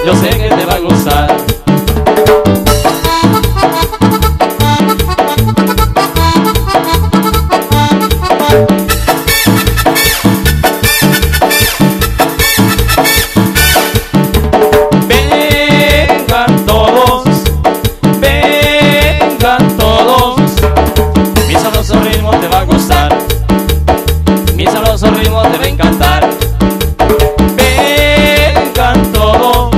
yo sé que te va a gustar. Vengan todos, mi sabroso ritmo te va a gustar, mi sabroso ritmo te va a encantar. Vengan todos,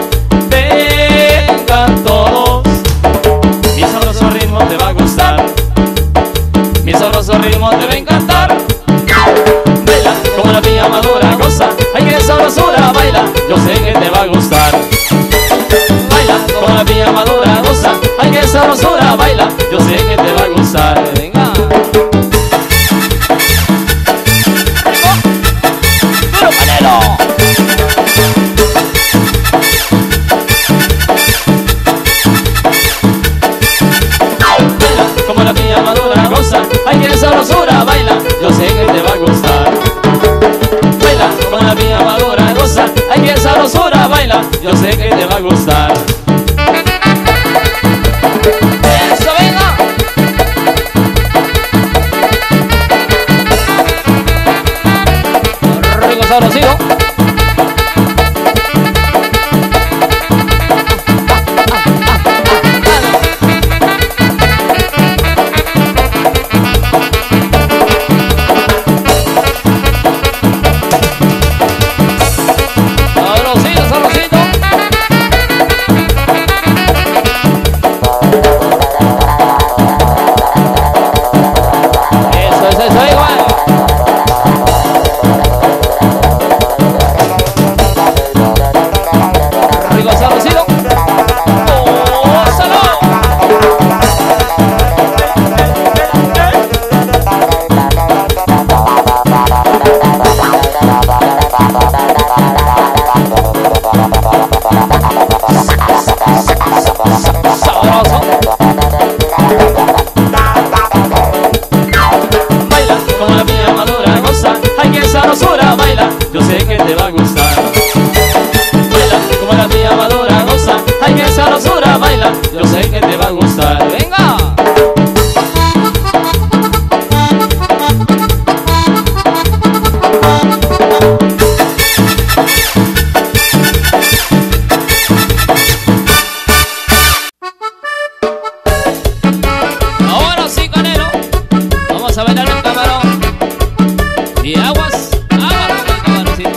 mi sabroso ritmo te va a gustar, mi sabroso ritmo te va a encantar. Baila como la piña madura, goza, ay que sabrosura, baila, yo sé que te va a gustar. Baila como la piña madura, goza, ay que sabrosura, baila, yo sé que te va a gustar. Venga. ¡Duro panelo! Baila como la piña madura, goza, ay que sabrosura, baila, yo sé que te va a gustar. Baila como la piña madura, goza, ay que sabrosura, baila, yo sé que te va a gustar. Eso, venga. Rico sabrosito. Sabrosito, sabrosito. Eso, igual. Rico sabrosito. ¡Gózalo! Sabroso. Baila como la piña madura, goza, ay que sabrosura, baila, yo sé que te va a gustar. Baila como la piña madura, goza, ay que sabrosura, baila, yo sé que te va a gustar. Venga. Ahora sí, Canelo, vamos a bailar el camarón. Y aguas, aguas con el camaroncito.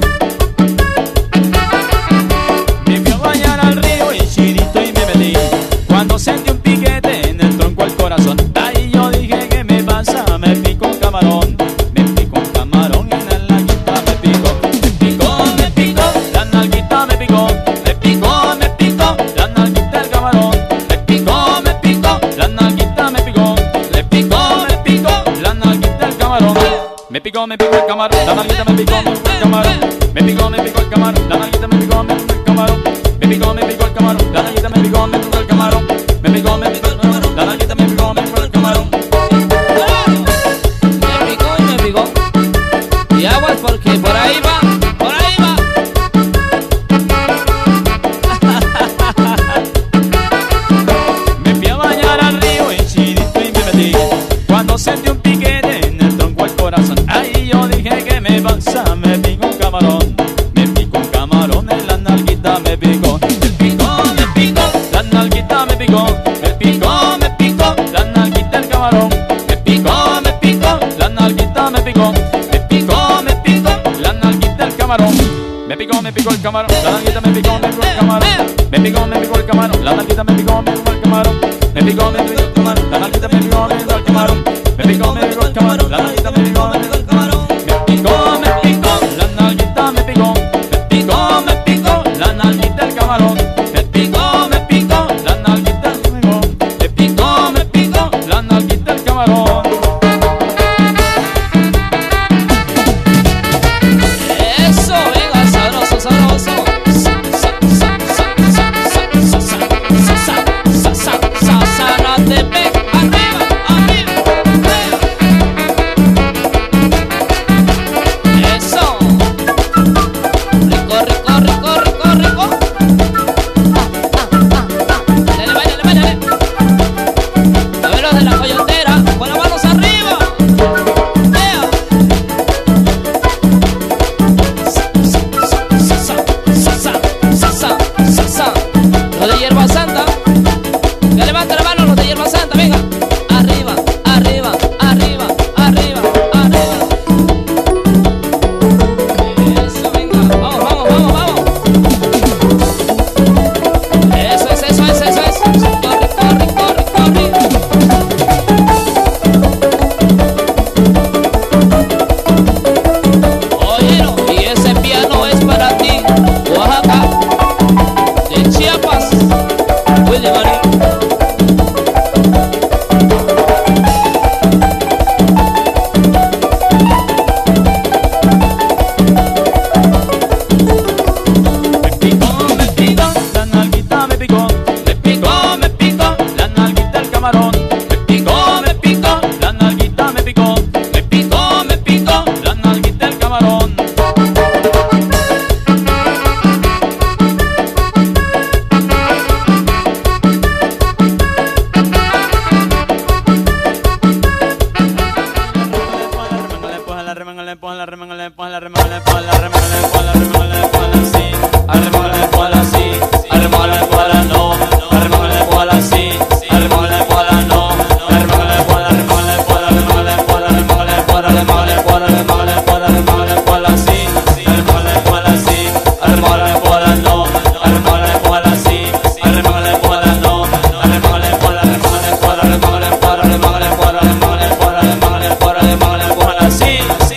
Me fui a bañar al río Enchirito y me metí, cuando sentí un piquete en el tronco al corazón. Ahí yo dije, ¿qué me pasa? Me picó un camarón. Me picó un camarón y la nalguita me picó. Me picó, la nalguita me picó. Me picó, la nalguita el camarón. Me picó, la nalguita me picó. Le picó, la nalguita el camarón. Me picó el camarón, la nalguita me picó el camarón. Me picó el camarón, la nalguita me picó el camarón. Me picó el camarón, la nalguita me picó el camarón. Me picó el camarón, la nalguita me picó el camarón. Me picó. Y aguas porque por ahí va, por ahí va. Me fui a bañar al río Enchirito y me metí, cuando sentí un piquete en el tronco al corazón. Ahí yo dije, ¿qué me pasa? Me picó un camarón. Me picó un camarón en la nalguita me picó. Me picó, la nalguita me picó. Me picó, la nalguita el camarón. Me picó, la nalguita me picó. Me picó, la nalguita el camarón. Me picó el camarón, la nalguita me picó el camarón. Me picó el camarón, la nalguita me picó el camarón. Me picó el camarón, la nalguita me picó el camarón. Me picó el camarón, la nalguita me picó el camarón. Me picó, la nalguita me picó. Me picó, la nalguita el camarón. Me picó, la nalguita me picó. Me picó, la nalguita el camarón. Eso, venga, sabroso, sabroso. Zárate, arriba, arriba. remangale, ponla, remangale, ponla, remangale, ponla, remangale, ponla, remangale, ponla, sí. Arremangale, ponla, sí. Arremangale, ponla, no. Arremangale, ponla, sí. Arremangale, ponla, no. Arremangale, ponla, remangale, ponla, remangale, ponla, remangale, ponla, remangale, ponla, remangale, ponla, remangale, ponla, sí. Arremangale, ponla, sí. Arremangale, ponla, no. Arremangale, ponla, sí. Arremangale, ponla, no. Arremangale, ponla, remangale, ponla, remangale, ponla, remangale, ponla, remangale, ponla, remangale, ponla, remangale, ponla, sí, sí.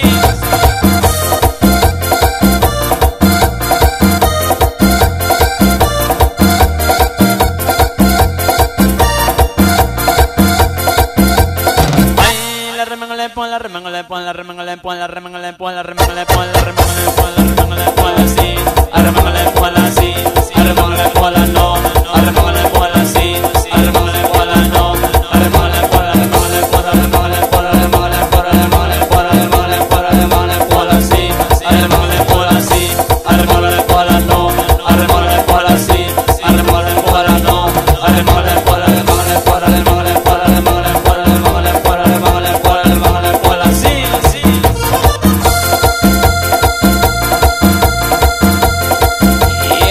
Remangale, ponla, remangale, ponla, remangale, ponla, remangale, ponla, remangale, ponla, remangale, ponla, remangale, ponla, sí. Arremangale, ponla, sí. Arremangale, ponla, no. Arremangale, ponla, sí. Arremangale, ponla, no. Arremangale, ponla, remangale, ponla, remangale, ponla, remangale, ponla, remangale, ponla, remangale, ponla, remangale, ponla, sí. Arremangale, ponla, sí. Arremangale, ponla, no. Arremangale, ponla, sí. Arremangale, ponla, no. Arremangale, ponla, remangale, ponla, remangale, ponla, remangale, ponla, remangale, ponla, remangale, ponla, remangale, ponla, sí, sí. Y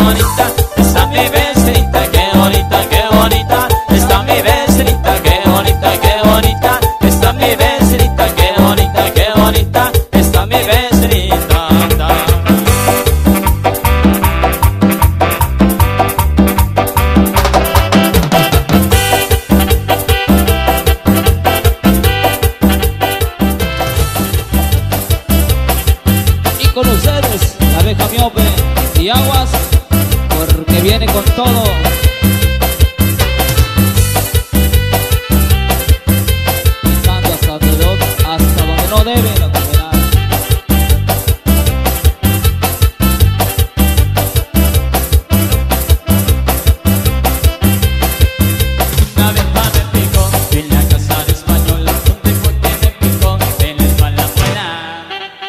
bonita está mi vecinita, qué bonita, qué bonita está mi vecinita, qué bonita, qué bonita está mi vecinita, qué bonita, qué bonita está mi vecinita. Con ustedes, la abeja miope y aguas, porque viene con todo. Pisando hasta donde no debe la comunidad. Una abeja me picó en la casa de española, donde fue que me picó en la espalda buena.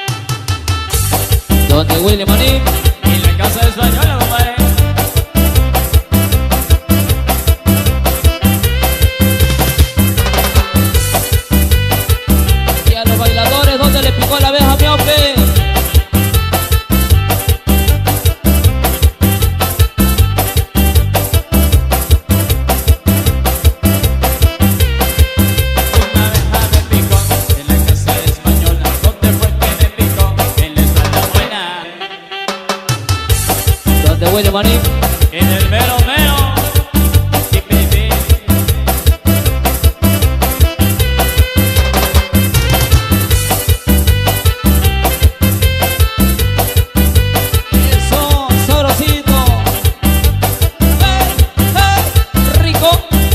Donde Willy Manín En la casa de española, compadre. y a los bailadores, donde le picó la abeja miope. Una abeja me picó en la casa de española, donde fue que me picó en la espalda buena. Donde Willy Manín En el mero mero. Sí, baby. eso, sabrosito. Rico.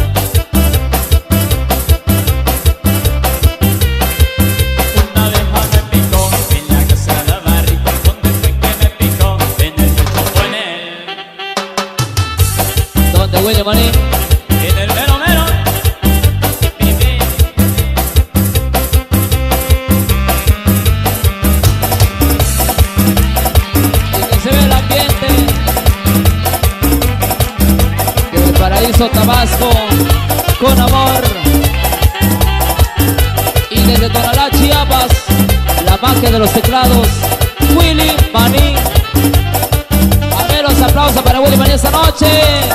Una abeja me picó en la casa de Barrico, donde fue que me picó en el pecho con él. Donde Willy Manín En el mero mero. Sí, baby. y que se ve el ambiente del paraíso Tabasco con amor. Y desde Tonalá, Chiapas, la magia de los teclados, Willy Manín. A ver los aplausos para Willy Manín esta noche.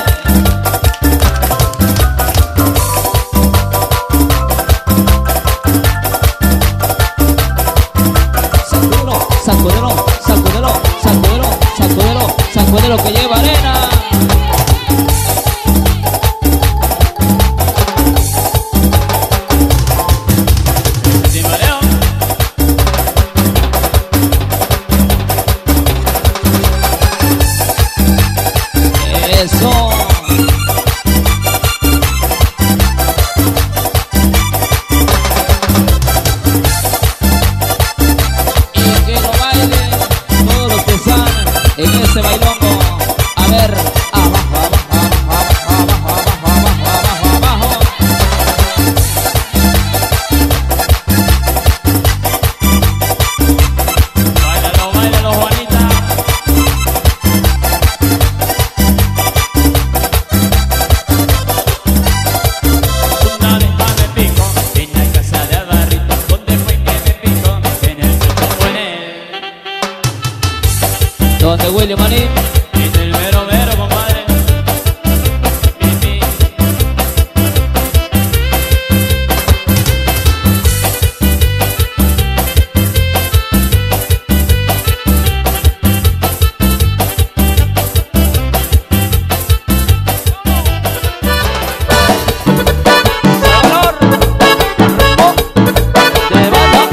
Sacudelo, sacudelo, sacudelo, sacudelo, sacudelo, sacudelo que lleva arena. Sí, mareo. Eso. Y que lo bailen todos los que están en ese bailongo. A ver, abajo, abajo, abajo, abajo, abajo, abajo, abajo, abajo. Báilalo, báilalo, Juanita. Una abeja me picó en la casa de Barrito, donde fue que me picó en el pecho con él. Donde Willy Manín En el mero mero, compadre. Pipi. Sabor, de banda.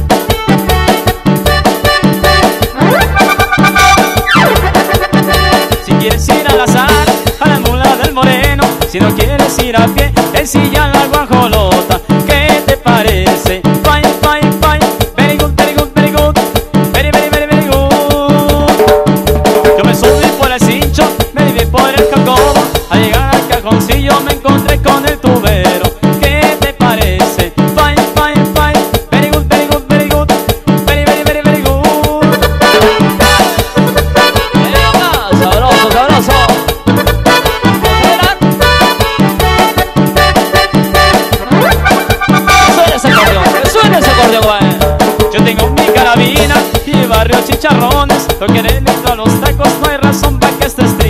Si quieres ir al azar, a la mula del moreno. Si no quieres ir a pie, en silla la guajolota. ¿Qué te parece? Fine, fine, fine. Very good, very good, very good. Very, very, very, very good. Yo me subí por el cincho, me viví por el cacobo. Al llegar al cajoncillo me encontré con el tubero. ¿Qué te parece? Fine, fine, fine. Very good, very good, very good. Very, very, very, very good. Sabroso, sabroso. Suena ese acordeón, güey. Yo tengo mi carabina y barrio chicharrones. Lo que le meto a los tacos, no hay razón para que estés triste.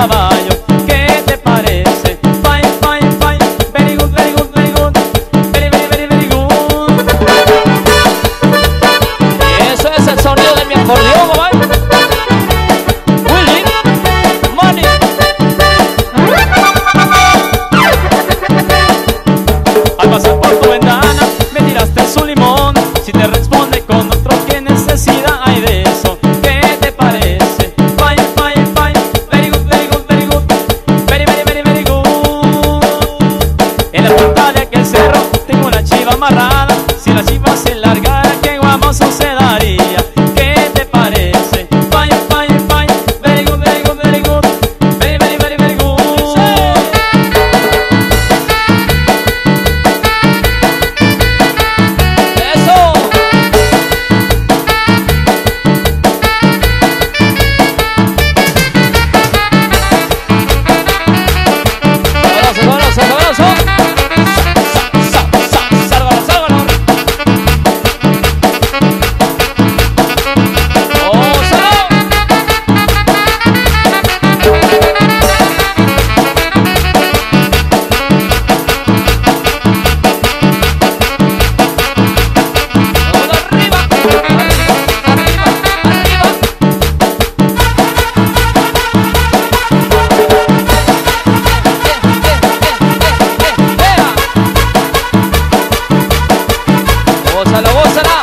caballo. ¿Qué te parece? Fine, fine, fine. Very good, very good, very good. Very, very, very, very good. Eso es el sonido de mi acordeón, mamá. Willy, money. Al pasar por tu ventana me tiraste su limón. Si te responde con otro, ¿qué necesidad hay de eso? ¿Qué te parece? Fine, fine, fine. Very good, very good, very good. Very, very, very, very good. En la punta de aquel cerro tengo una chiva amarrada. Si la chiva se largara, ¿qué guamoso se daría? ¿Qué te parece? Fine, fine, fine. Very good, very good, very good. Very, very, very, very good. Eso. Sabroso, sabroso, sabroso. Sálvalo, sálvalo. Oh, salud. Todo arriba, arriba, arriba, arriba. Gózala, gózala.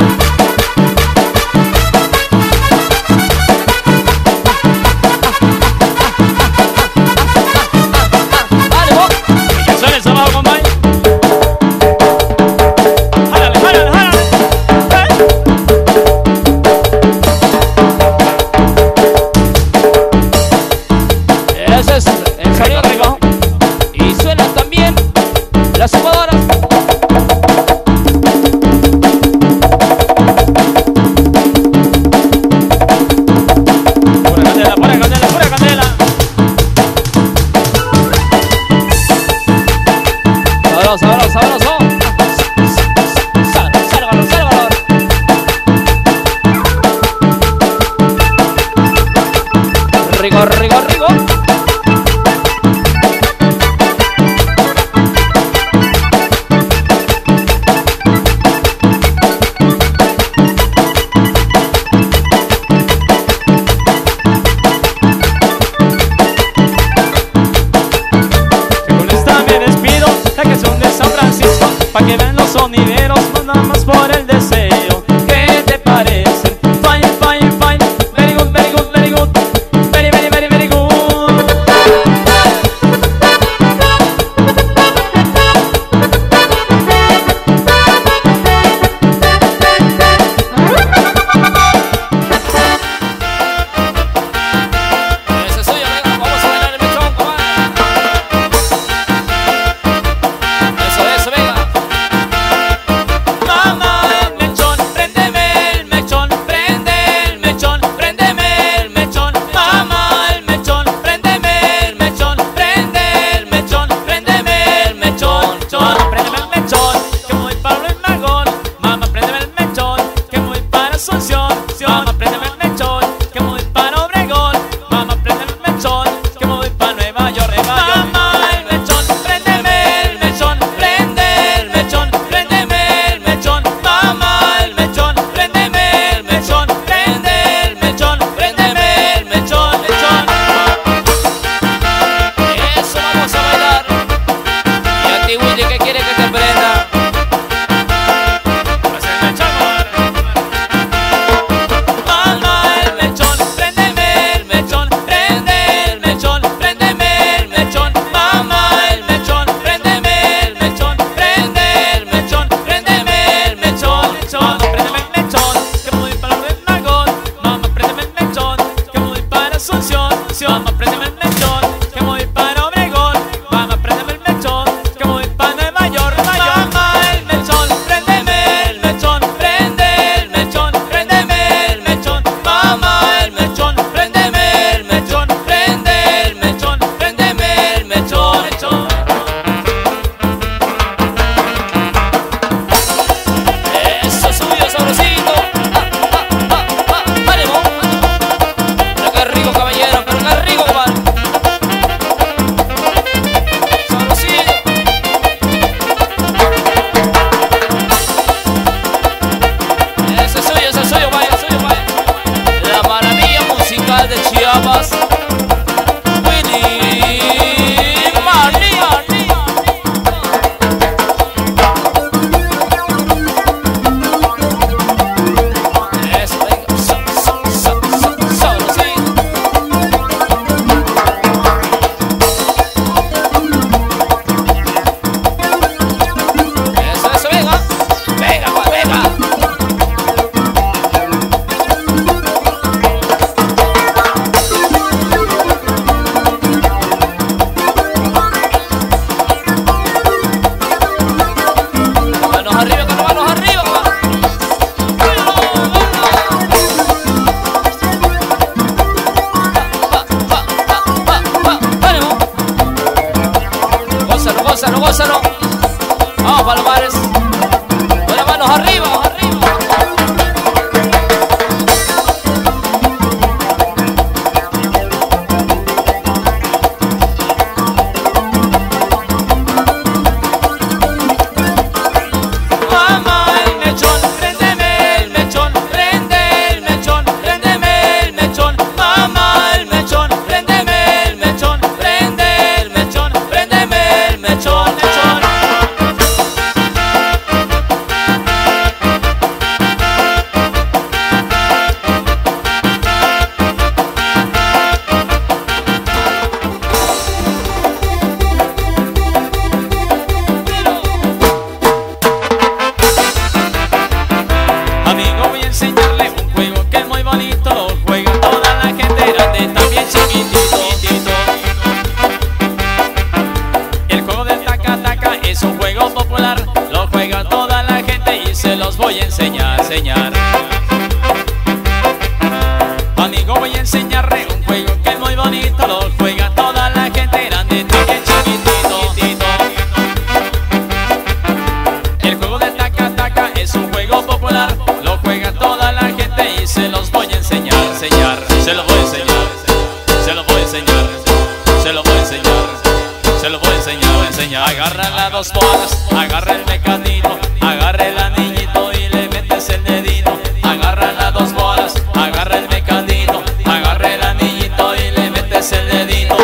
Dale, vos. Que suene esa bajo, compadre. Jálale, jálale, jálale. Ese es el sonido arriba. Y suenan también las sumadoras. Pura candela, pura candela, pura candela. Sabroso, sabroso, sabroso. Sálvalo, sálvalo. Rico, rico, rico. Que con esta me despido, la canción de San Francisco, pa' que vean los sonideros, no nada más por el deseo. ¿Qué te parece? Fine, fine, fine. Very good, very good, very good. Very, very, very, very good. Ese es suyo, venga, vamos a bailar el mechón, comadre. Eso, venga. Gózalo, gózalo. Vamos, Palomares. Con las manos arriba, arriba. Voy a enseñar. Amigo, voy a enseñarle un juego que es muy bonito, lo juega toda la gente grande, también chiquitito. El juego de taca-taca es un juego popular, lo juega toda la gente y se los voy a enseñar. Se los voy a enseñar, se los voy a enseñar, se los voy a enseñar, se los voy a enseñar. Agarra las dos bolas, agarra el mecanito, agarra el anillito y le metes el dedito. Agarra las dos bolas, agarra el mecanito, agarra el anillito y le metes el dedito.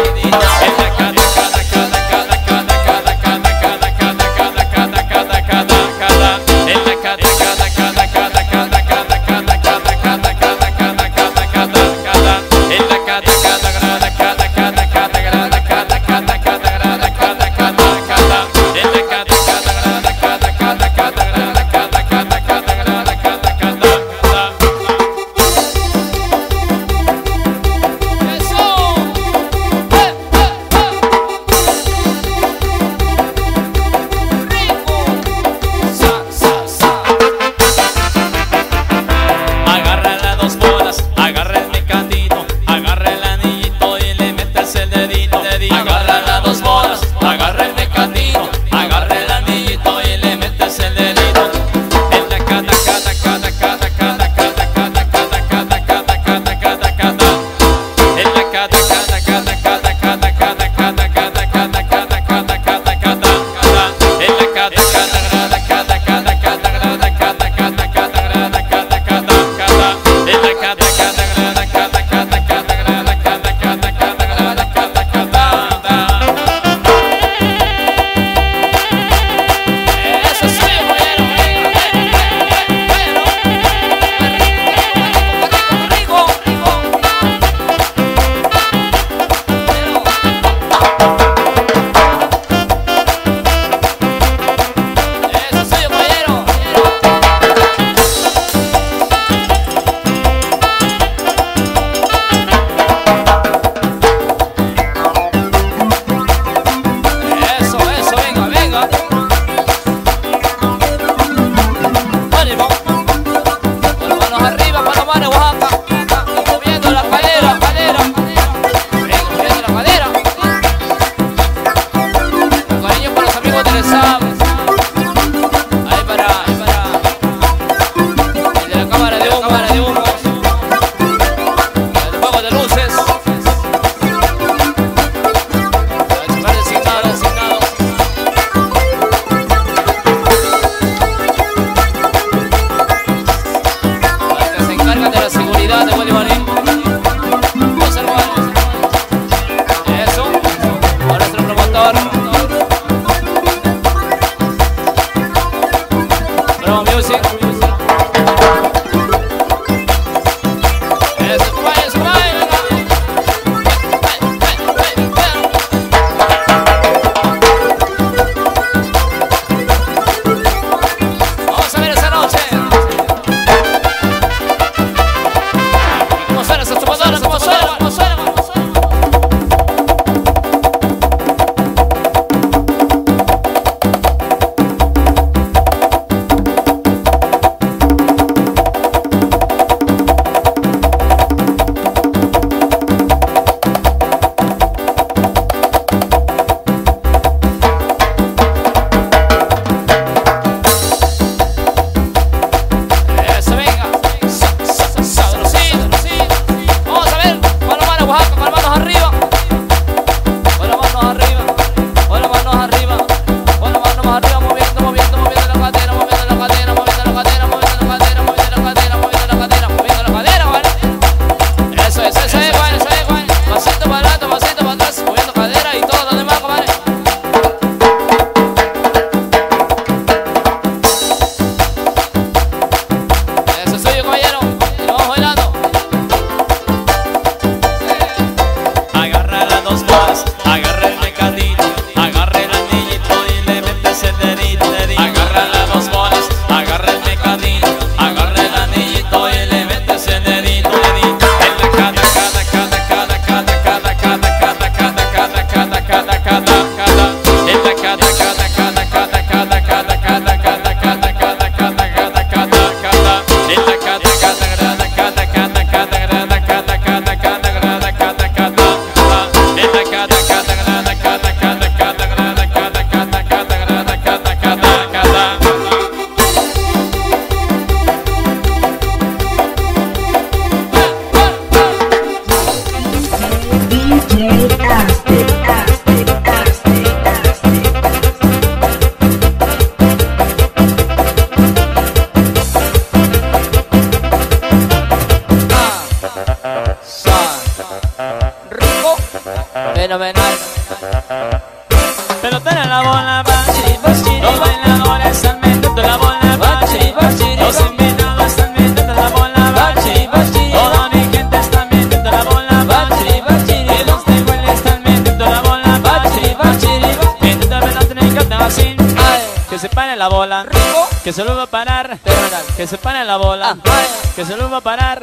fenomenal. Pelotera en la bola, bachiri, bachiri. Los bailadores están metiendo la bola, bachiri, bachiri. Los invitados están metiendo la bola, bachiri, bachiri. Toda mi gente está metiendo la bola, bachiri, bachiri. Y los de Huele están metiendo la bola, bachiri, bachiri. Metiendo la pelota en el canteo así. Que se pare la bola, Rico. que se lo va a parar. Fenomenal. Que se pare la bola, que se lo va a parar.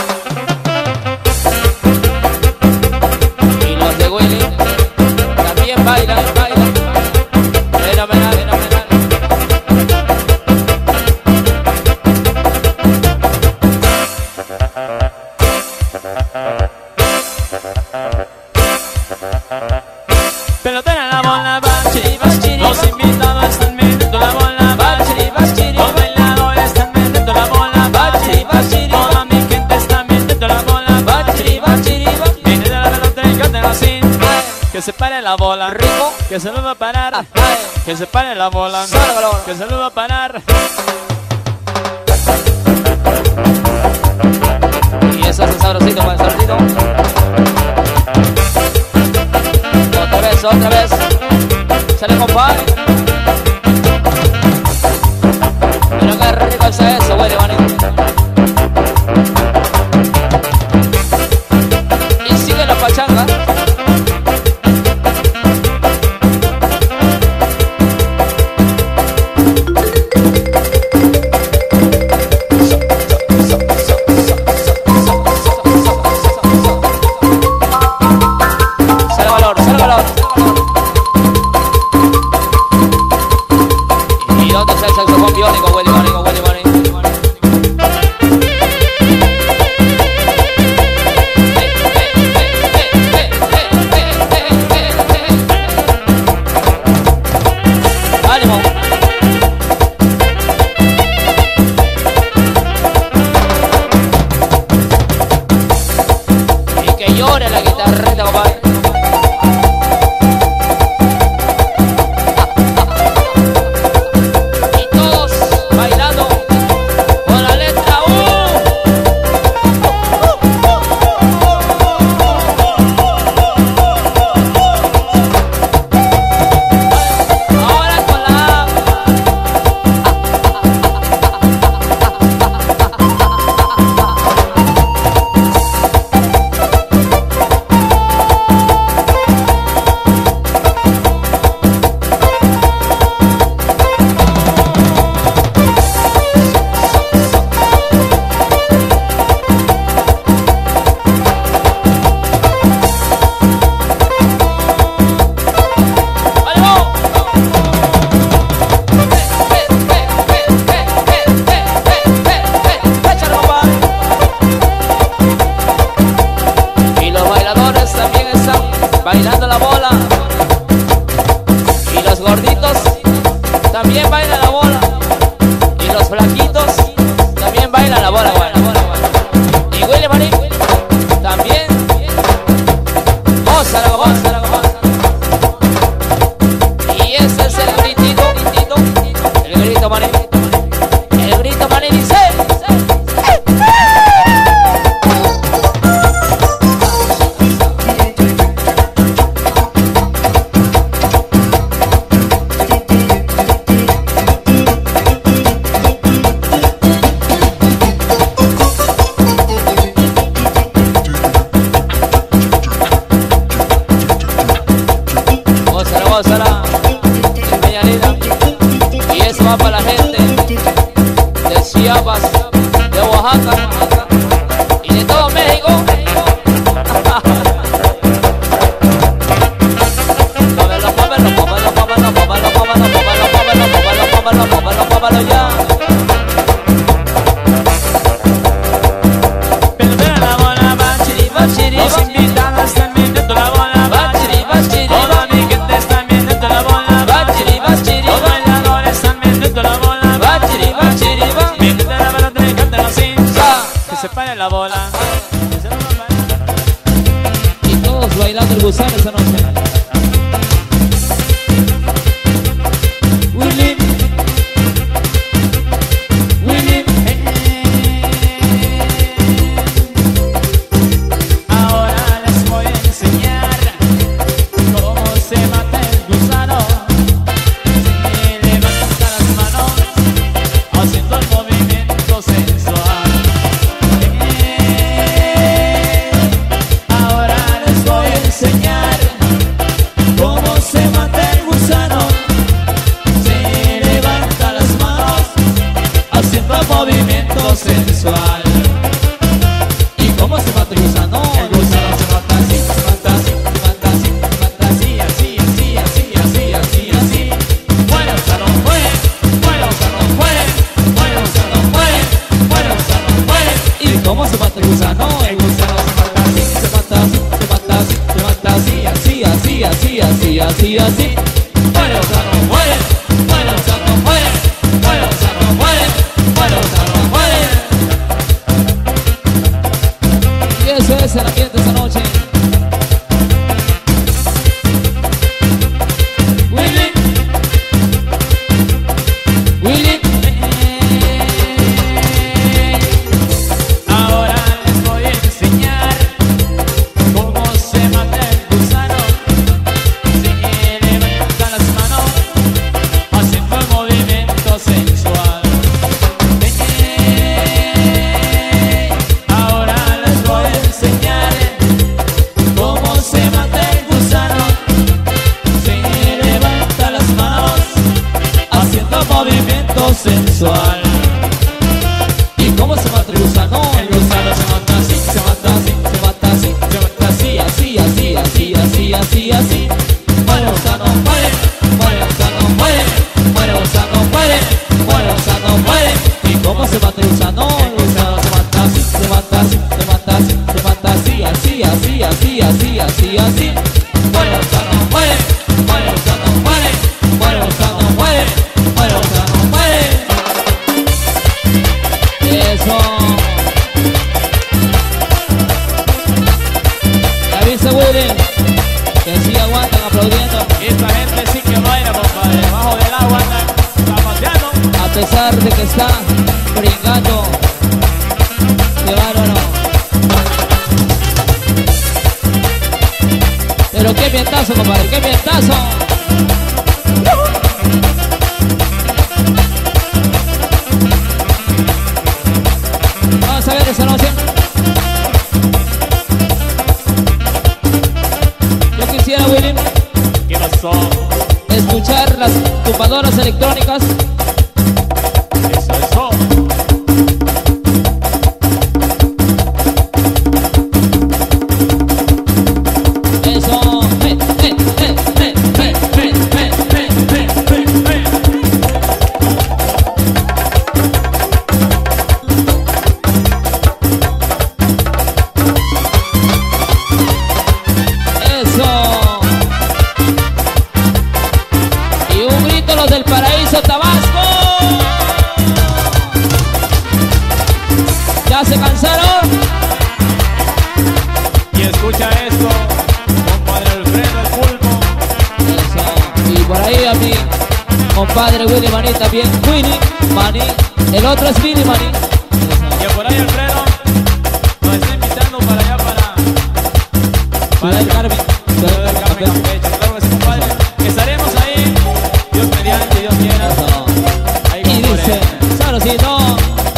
Y los de Willy también bailan, bailan. Fenomenal, fenomenal. Pelotera en la bola, bachiri, bachiri. Los invitados están metiendo la bola, bachiri, bachiri. Los bailadores están metiendo la bola, bachiri, bachiri. Toda mi gente está metiendo la bola, bachiri, bachiri. Viene de la pelota y canten así. Que se pare la bola, Rico. que se lo va a parar. Que se pare la bola, Salga la bola. que se lo va a parar. Y eso es un sabrosito, buen sabrosito. Otra vez. Sale, compadre. Mira qué rico es eso, huele, manito. Y sigue la pachanga. Sale valor, sale valor. ¿Y dónde está el saxofón biónico? Huele, biónico, huele, biónico. ¡Ánimo! Y que llore la guitarrita, compadre. Y todos bailando con la letra U. Ahora con la A. ¡Ánimo! ¡Échale, compadre! Y los bailadores también están bailando la bola. Y los gorditos también bailan la bola. Y los flaquitos también bailan la bola, bueno. Y Willy Marín también. Gózala, gózala, gózala. Y ese es el gritito, el grito Marín. El grito Marín dice. Gózala, gózala. Peña linda. Y eso va para la gente de Chiapas, de Oaxaca y de todo México. Pómelo ya. Pelotera en la bola, bachiri, bachiri. Los invitados están metiendo la bola, bachiri, bachiri. Toda mi gente está metiendo la bola, bachiri, bachiri. Los bailadores están metiendo la bola, bachiri, bachiri. Viene de la pelota y canten así. Que se pare la bola, que se lo va a parar. Y todos bailando el gusano esa noche. Willy, Willy. Ahora les voy a enseñar así, así. Muere gozando, muere, muere gozando, muere, muere gozando, muere, muere gozando, muere. Y eso es el ambiente esta noche. Sensual. ¿Y cómo se mata el gusano? El gusano se mata así, se mata así, se mata así, se mata así, así, así, así, así, así, así. Muere gusano, muere, muere gusano, muere, muere gusano, muere, muere gusano, muere. ¿Y cómo se mata el gusano? El gusano se mata así, se mata así, se mata así, se mata así, así, así, así, así, así, así. Muere gusano, muere, muere gusano, muere, muere gusano, muere, muere gusano, muere. Eso. ¿Ya viste, Willy? Que sí aguantan aplaudiendo. Esta gente sí que baila, compadre. Debajo del agua andan zapateando. A pesar de que está brincando. Qué bárbaro. Pero qué vientazo, compadre, qué vientazo. Vamos a ver esa noche. Yo quisiera, Willy, ¿Qué pasó? escuchar las tumbadoras electrónicas. Eso, eso. Eso. Y un grito los del Paraíso, Tabasco. ¿Ya se cansaron? Y escucha esto, compadre Alfredo el Pulpo. Eso. Y por ahí a mi compadre Willy Maní también. Willy Maní. El otro es Willy Maní. Y por ahí Alfredo nos está invitando para allá, Para el Carmen. Ciudad del Carmen, Campeche. Claro que sí, compadre. Estaremos ahí, Dios mediante, Dios quiera. Ahí, Y compadre. dice, sabrosito.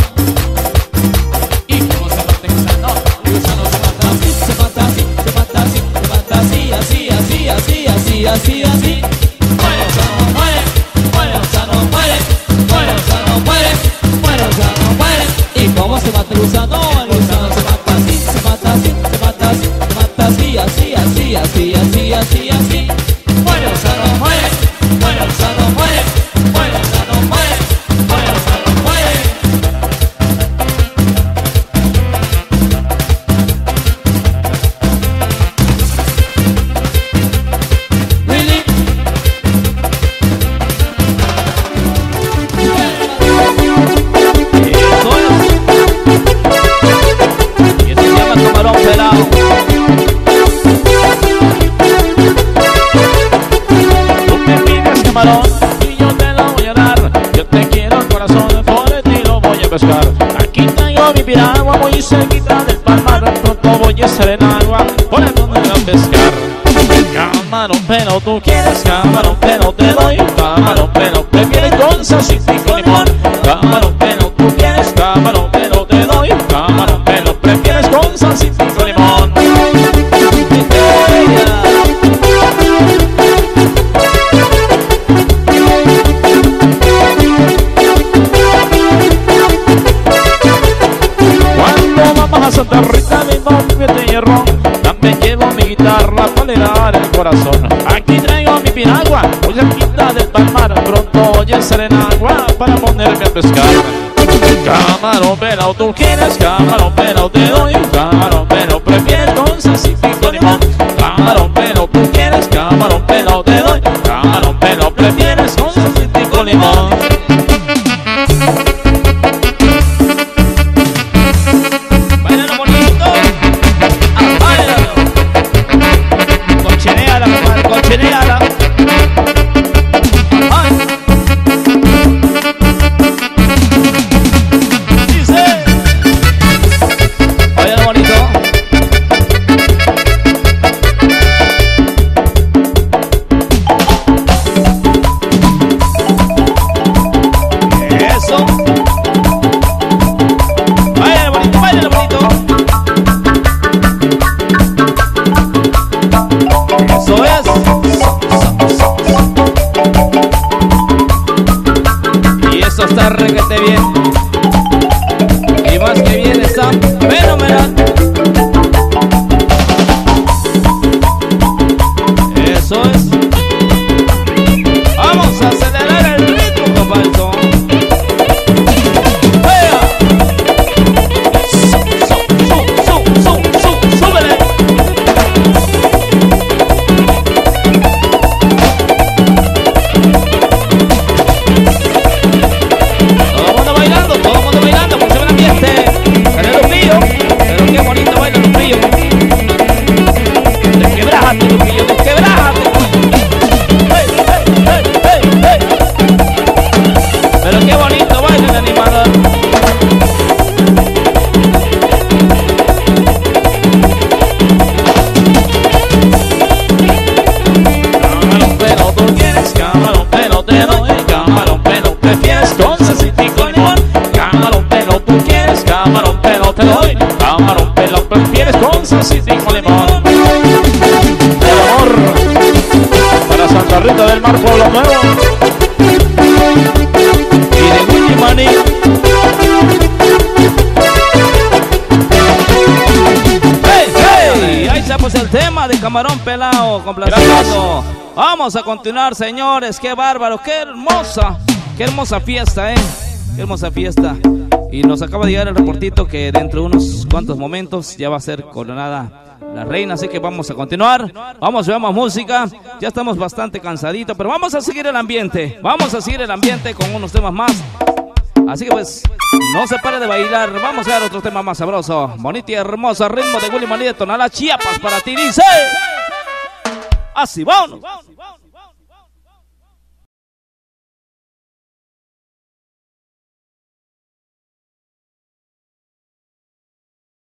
Y cómo se mata el gusano. El gusano se mata así, Se mata así, se mata así, se mata así, así, así, así, así, así, así. muere gusano, muere, muere gusano, muere, muere gusano, muere, Muere gusano, muere. ¿Y cómo se mata el gusano? El gusano se mata así, se mata así, se mata así, se mata así, así, así, así, así, así, así. muere gusano, muere, muere gusano, muere, muere gusano, muere, muere gusano, muere. Willy. Y esto se llama camarón pelado. Tú me pides camarón y yo te lo voy a dar. Yo te quiero el corazón, por ti lo voy a pescar. Aquí traigo mi piragua muy cerquita del palmar. Pronto voy a estar en agua, por el donde voy a pescar. Camarón pelo, tú quieres camarón pelo, te doy. Camarón pelo, prefieres con salsita y con limón. Camarón pelo, tú quieres camarón pelo, te doy. Camarón pelo, prefieres con salsita y con limón. Cuando vamos a Santa Rita, mi novio de hierro, también llevo mi guitarra para alegrar el corazón. Aquí traigo mi piragua, muy cerquita del palmar. Pronto voy a estar en agua para ponerme a pescar. Camarón pelado, tú quieres camarón pelado, te doy. Camarón pelado, prefieres con salsita y con limón. Camarón pelado, tú quieres camarón pelado, te Chinegala. Dice. Oye lo bonito. Eso. Baila lo bonito, baila lo bonito. Eso es. Y eso está requete bien. Y más que bien está fenomenal. Eso es. Vamos a acelerar el ritmo, compadre. Súbele. Todo el mundo bailando, porque se ve el ambiente. Canelo Lupillo, pero qué bonito baila Lupillo. Desquebrájate, Lupillo, desquebrájate. Hey. Pero qué bonito baila el animador. Camarón, pero tú quieres, camarón, pero te doy. Camarón, pero prefieres con salsita y limón. Camarón, pero tú quieres, camarón, pero te doy. Camarón, pero prefieres con salsita y limón. El amor para Santa Rita del Mar, Pueblo Nuevo. Y de Willy Maní. Hey, ahí está pues el tema de Camarón Pelao, complaciendo. Vamos a continuar, señores. Qué bárbaro, qué hermosa fiesta, qué hermosa fiesta. Y nos acaba de llegar el reportito que dentro de unos cuantos momentos ya va a ser coronada la reina, así que vamos a continuar. Vamos, veamos música. Ya estamos bastante cansaditos, pero vamos a seguir el ambiente. Vamos a seguir el ambiente con unos temas más. Así que pues, no se pare de bailar. Vamos a ver otro tema más sabroso. Bonito y hermoso ritmo de Willy Maní de Tonalá, Chiapas para ti, dice. Así, vámonos.